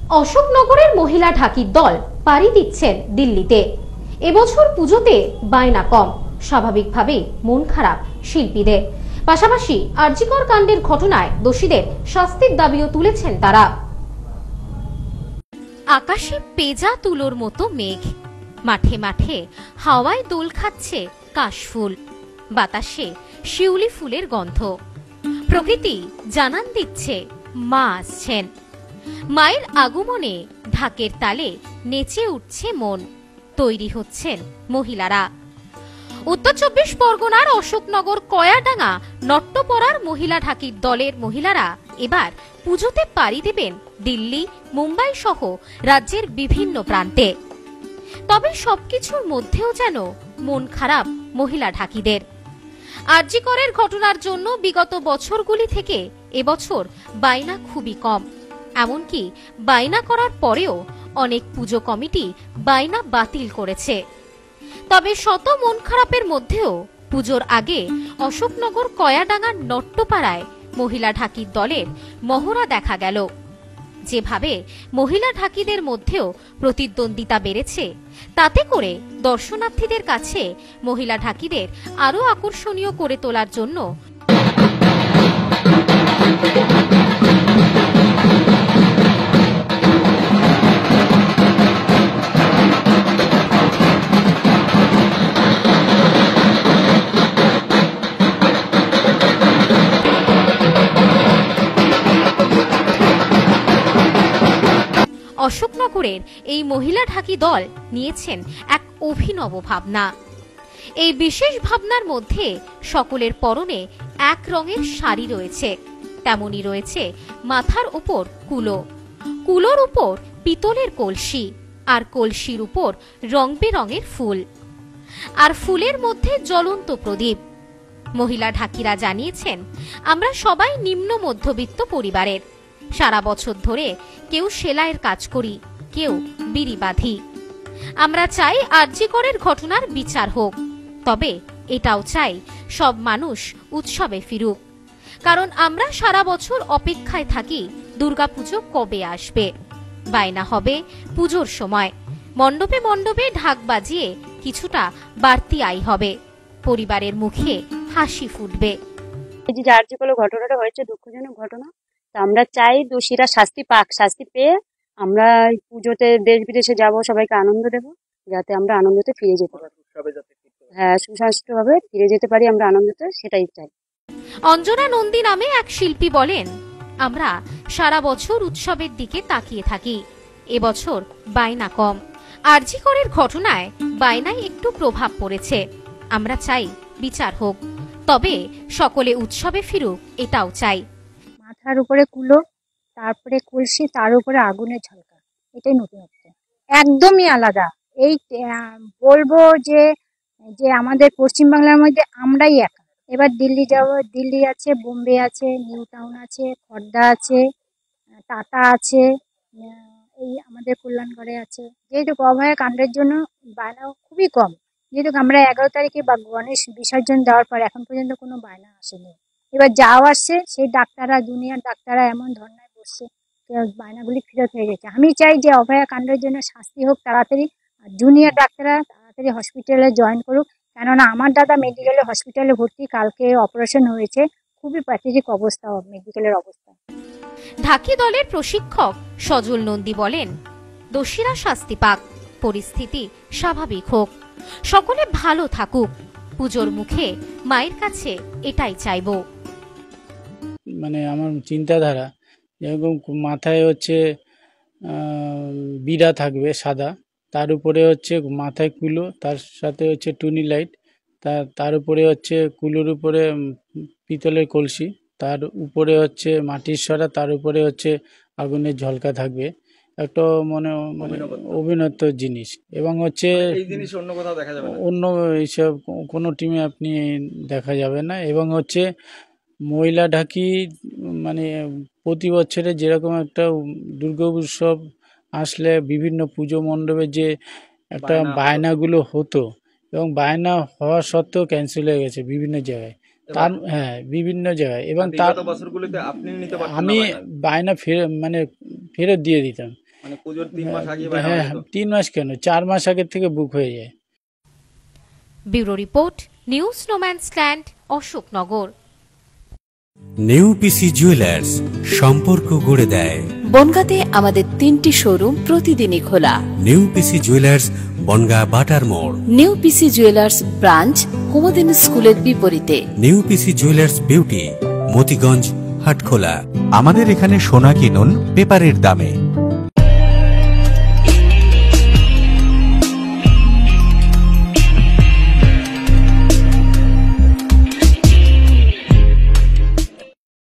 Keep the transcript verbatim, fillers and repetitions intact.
অশোকনগরের মহিলা ঢাকির দল পাড়ি দিচ্ছেন দিল্লিতে। এবছর পুজোতে বায়না কম, স্বাভাবিকভাবেই মন খারাপ শিল্পীদের। পাশাপাশি আরজিকর কাণ্ডের ঘটনায় দোষীদের শাস্তির দাবিও তুলেছেন তারা। আকাশে পেজা তুলোর মতো মেঘ, মাঠে মাঠে হাওয়ায় দোল খাচ্ছে কাশফুল, বাতাসে শিউলি ফুলের গন্ধ। প্রকৃতি জানান দিচ্ছে মা আসছেন। মায়ের আগমনে ঢাকের তালে নেচে উঠছে মন, তৈরি হচ্ছেন মহিলারা। উত্তর চব্বিশ পরগনার অশোকনগর কয়াডাঙ্গা নট্টপাড়ার মহিলা ঢাকির দলের মহিলারা এবার পুজোতে পাড়ি দেবেন দিল্লি, মুম্বাই সহ রাজ্যের বিভিন্ন প্রান্তে। তবে সবকিছুর মধ্যেও যেন মন খারাপ মহিলা ঢাকিদের। আরজিকরের ঘটনার জন্য বিগত বছরগুলি থেকে এবছর বায়না খুবই কম। এমনকি বায়না করার পরেও অনেক পুজো কমিটি বায়না বাতিল করেছে। তবে শত মন খারাপের মধ্যেও পুজোর আগে অশোকনগর কয়াডাঙ্গার নট্টপাড়ায় মহিলা ঢাকির দলের মহড়া দেখা গেল। যেভাবে মহিলা ঢাকিদের মধ্যেও প্রতিদ্বন্দ্বিতা বেড়েছে, তাতে করে দর্শনার্থীদের কাছে মহিলা ঢাকিদের আরো আকর্ষণীয় করে তোলার জন্য অশোকনগরের এই মহিলা ঢাকি দল নিয়েছেন এক অভিনব ভাবনা। এই বিশেষ ভাবনার মধ্যে সকলের পরনে এক রঙের শাড়ি রয়েছে, তেমনি রয়েছে মাথার উপর কুলো, কুলোর উপর পিতলের কলসি, আর কলসির উপর রং বেরঙের ফুল, আর ফুলের মধ্যে জ্বলন্ত প্রদীপ। মহিলা ঢাকিরা জানিয়েছেন, আমরা সবাই নিম্ন মধ্যবিত্ত পরিবারের। সারা বছর ধরে কেউ সেলাইয়ের কাজ করি, কেউ বিড়ি বাঁধি। আমরা চাই আরজিকরের ঘটনার বিচার হোক, তবে এটাও চাই সব মানুষ উৎসবে ফিরুক। কারণ আমরা সারা বছর অপেক্ষায় থাকি দুর্গাপুজো কবে আসবে। বায়না হবে পুজোর সময়, মণ্ডপে মণ্ডপে ঢাক বাজিয়ে কিছুটা বাড়তি আয় হবে, পরিবারের মুখে হাসি ফুটবে। এই যে আরজিকর ঘটনাটা হয়েছে, দুঃখজনক ঘটনা। আমরা চাই দোষীরা শাস্তি পাক, শাস্তি পেয়ে আমরা পুজোতে দেশ বিদেশে যাব, সবাইকে আনন্দ দেব, যাতে আমরা আনন্দতে ফিরে যেতে পারি। হ্যাঁ, সুস্বাস্থ্যভাবে ফিরে যেতে পারি আমরা আনন্দতে, সেটাই চাই। অঞ্জনা নন্দী নামে এক শিল্পী বলেন, আমরা সারা বছর উৎসবের দিকে তাকিয়ে থাকি, এবছর বায়না কম। আরজিকরের ঘটনায় বায়নায় একটু প্রভাব পড়েছে। আমরা চাই বিচার হোক, তবে সকলে উৎসবে ফিরুক, এটাও চাই। মাথার উপরে কুলো, তারপরে কলসি, তার উপরে আগুনের ঝলকা, এটাই নতুনত্ব, একদমই আলাদা। এই বলবো যে যে আমাদের পশ্চিমবাংলার মধ্যে আমরাই একা। এবার দিল্লি যাব, দিল্লি আছে, বোম্বে আছে, নিউ টাউন আছে, খড়দা আছে, টাটা আছে, এই আমাদের কল্যাণগড়ে আছে। যেহেতু অভয়া কাণ্ডের জন্য বায়না খুবই কম, যেহেতু আমরা এগারো তারিখে বা গণেশ বিসর্জন দেওয়ার পর এখন পর্যন্ত কোনো বায়না আসেনি। এবার যাও আসছে, সেই ডাক্তাররা, জুনিয়র ডাক্তাররা এমন ধর্নায় বসছে, বায়নাগুলি ফেরত হয়ে গেছে। আমি চাই যে অভয়া কাণ্ডের জন্য শাস্তি হোক তাড়াতাড়ি, আর জুনিয়র ডাক্তাররা তাড়াতাড়ি হসপিটালে জয়েন করুক। কেননা আমার দাদা মেডিকেলে হসপিটালে ভর্তি, কালকে অপারেশন হয়েছে, খুবই প্যাথেটিক অবস্থা মেডিকেলের অবস্থা। ঢাকি দলের প্রশিক্ষক সজল নন্দী বলেন, দোষীরা শাস্তি পাক, পরিস্থিতি স্বাভাবিক হোক, সকলে ভালো থাকুক, পুজোর মুখে মায়ের কাছে এটাই চাইব। মানে আমার চিন্তাধারা, যেরকম মাথায় হচ্ছে বিড়া থাকবে সাদা, তার উপরে হচ্ছে মাথায় কুলো, তার সাথে হচ্ছে টুনি লাইট, তার তার উপরে হচ্ছে কুলোর উপরে পিতলের কলসি, তার উপরে হচ্ছে মাটির সরা, তার উপরে হচ্ছে আগুনের ঝলকা থাকবে। একটা মনে মানে অভিনব জিনিস, এবং হচ্ছে এই জিনিস অন্য কোথাও দেখা যাবে না, অন্য এইসব কোনো টিমে আপনি দেখা যাবে না। এবং হচ্ছে মহিলা ঢাকি মানে প্রতি বছরে যেরকম একটা দুর্গা উৎসব আসলে বিভিন্ন পুজো মণ্ডপে যে একটা বায়নাগুলো হতো, এবং বায়না হওয়া সত্ত্বেও ক্যান্সেল হয়ে গেছে বিভিন্ন জায়গায়, তার হ্যাঁ বিভিন্ন জায়গায়। এবং তার বছরগুলোতে আপনি নিতে পারতেন আমি বায়না ফেরত মানে ফেরত দিয়ে দিতাম, মানে পুজোর তিন মাস আগে বা হ্যাঁ এরকম? তিন মাস কেন, চার মাস আগের থেকে বুক হয়ে যায়। Bureau report, news no man's land, Ashoknagar. New PC jewellers, সম্পর্ক গড়ে দেয়। বনগাঁতে আমাদের তিনটি শোরুম প্রতিদিনই খোলা। নিউ পিসি জুয়েলার্স, বনগাঁ বাটার মোড়। New PC jewellers branch, Kumudini স্কুলের বিপরীতে। New PC jewellers beauty, Motiganj, Hatkhola. আমাদের এখানে সোনা কিনুন পেপারের দামে।